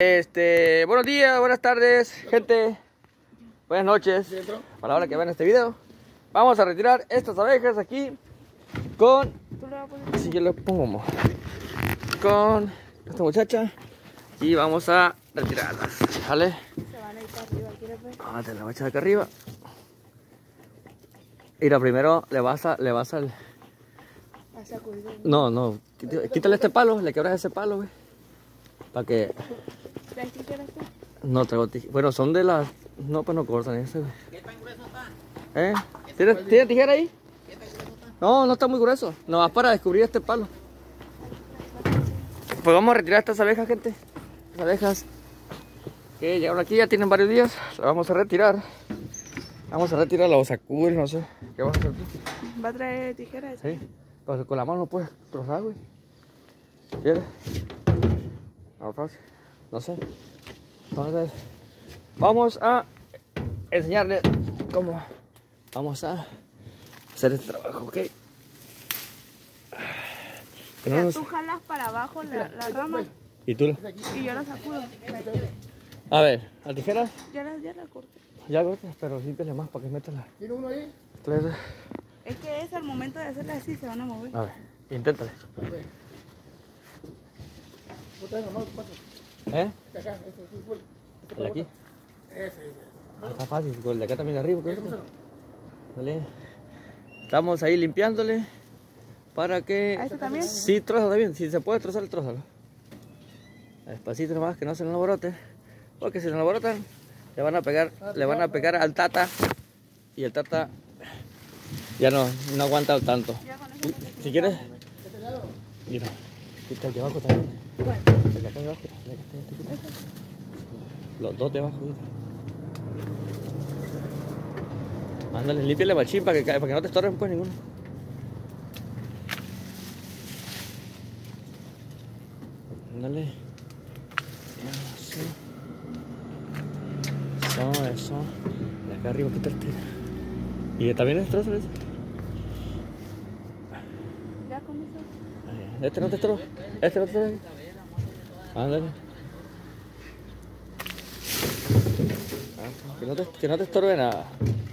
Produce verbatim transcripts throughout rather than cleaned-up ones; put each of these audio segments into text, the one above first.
Este, buenos días, buenas tardes, gente. Buenas noches. A la hora que vean este video, vamos a retirar estas abejas aquí con, si yo le pongo con esta muchacha y vamos a retirarlas, ¿vale? Se van a ir para arriba, ¿quieres ver? Vamos a la voy a echar acá arriba. Mira, primero le vas a, le vas al... A sacudir. No, no, quítale este palo, le quebras ese palo, güey. Para que... ¿Traes tijeras tú? No traigo tijeras. Bueno, son de las... No, pues no cortan ese, güey. ¿Qué tan grueso está? ¿Eh? ¿Tiene, ¿tiene tijera ahí? ¿Qué tan grueso está? No, no está muy grueso. No, vas para descubrir este palo. Pues vamos a retirar estas abejas, gente. Las abejas que llegaron aquí, ya tienen varios días. Las vamos a retirar. Vamos a retirarla o sacudir, no sé. ¿Qué vas a hacer tú? ¿Va a traer tijeras? Sí. Pues con la mano no puedes trozar, güey. ¿Quieres? No, fácil. No sé. Entonces, vamos a enseñarles cómo vamos a hacer este trabajo, ¿ok? O sea, nos... tú jalas para abajo la, la rama. ¿Y tú? Y yo la sacudo. A ver, ¿la tijera? Ya la, ya la corté. Ya cortas, pero límpiale más para que metas la... ¿Tiene uno ahí? Tres. Es que es al momento de hacerla así, se van a mover. A ver, inténtale. ¿Eh? ¿El de aquí? Ah, está fácil, con el de acá también arriba. Dale. Estamos ahí limpiándole para que... ¿A este también? Sí, troza también. Si se puede trozar, trózalo. Despacito nomás, que no se nos alborote. Porque si se nos alborotan, le van a pegar, le van a pegar al tata. Y el tata ya no, no aguanta tanto. Si quieres, mira, quita el de abajo también. El de acá abajo. Los dos de abajo. Ándale, límpiale machín para que, para que no te estorben pues ninguno. Ándale. Eso. Eso, eso. De acá arriba quita el tiro. Y también es trozo ese. Ya con eso. Este no te estorba. Este no te estorba. Ándale. Que no te, que no te estorbe nada.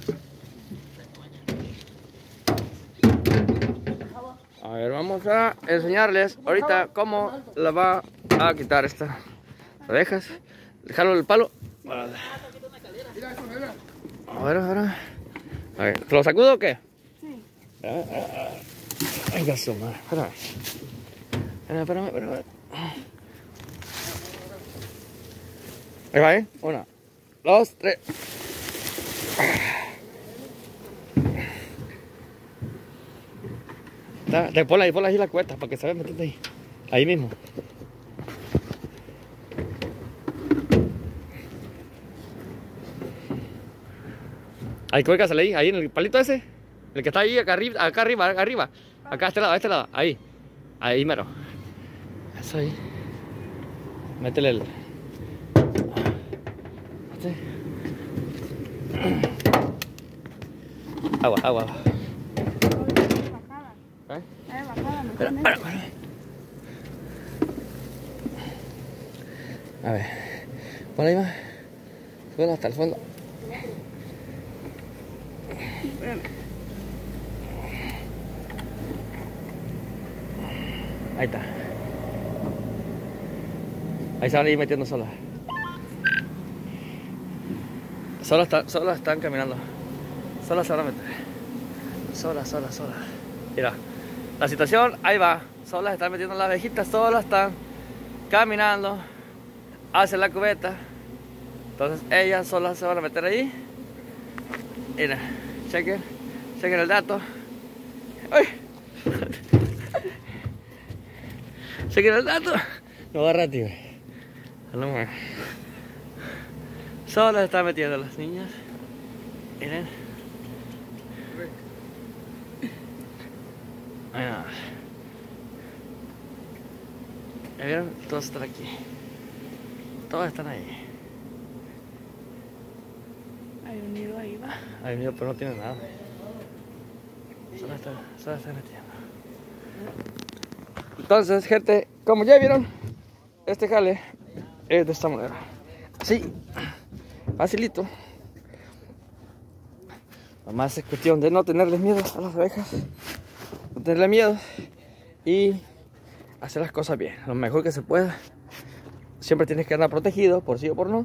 A ver, vamos a enseñarles ahorita cómo la va a quitar estas abejas. Dejarlo el palo. A ver, a ver. A ver, ¿te lo sacudo o qué? Sí. Venga, suma. Espérame. Espérame, espérame, espérame. Ahí va, ¿eh? Una, dos, tres. Te ponla ahí, ponla ahí la cuesta para que se vea meterte ahí. Ahí mismo. Ahí, cuélgasela ahí, ahí en el palito ese. El que está ahí, acá arriba, acá arriba, acá arriba. Acá a este lado, a este lado, ahí. Ahí mero. Eso ahí. Métele el... ¿Sí? Agua, agua, agua. ¿Eh? Espera, espera, espera. A ver. Pon ahí más. Súbelo hasta el fondo. Ahí está. Ahí se van a ir metiendo solas. Solas están, solas están caminando. Solas se van a meter. Solas, solas, solas. Mira, la situación, ahí va. Solas están metiendo las abejitas, solas están caminando hacia la cubeta. Entonces ellas solas se van a meter ahí. Mira, chequen, chequen el dato. ¡Ay! Chequen el dato. No va rápido. Solas están metiendo las niñas. Miren. Mira. ¿Ya vieron? Todos están aquí. Todos están ahí. Hay un nido ahí, va. Hay un nido, pero no tiene nada. Solo está, solo está metiendo. Entonces, gente, como ya vieron, este jale es de esta manera. Así, facilito. Nomás es cuestión de no tenerles miedo a las abejas. No tenerle miedo. Y hacer las cosas bien, lo mejor que se pueda. Siempre tienes que andar protegido, por sí o por no.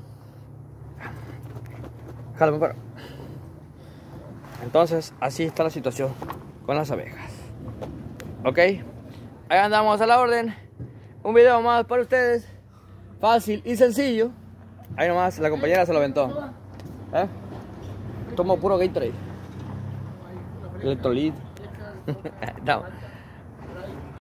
Jálame para. Entonces, así está la situación con las abejas. Ok, ahí andamos a la orden. Un video más para ustedes. Fácil y sencillo. Ahí nomás, la compañera se lo aventó. ¿Eh? Tomo puro Gatorade. Electrolit. No.